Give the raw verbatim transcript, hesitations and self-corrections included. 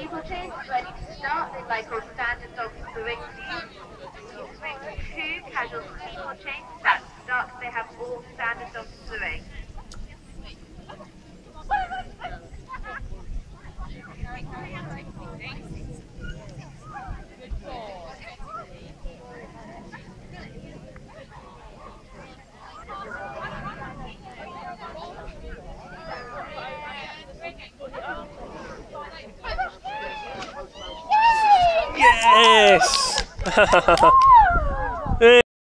Steeplechase is ready to start. They'd like all standard dogs to the ring, please. Ring two, casual steeplechase. That's start. They have all standard dogs to the ring. Yes!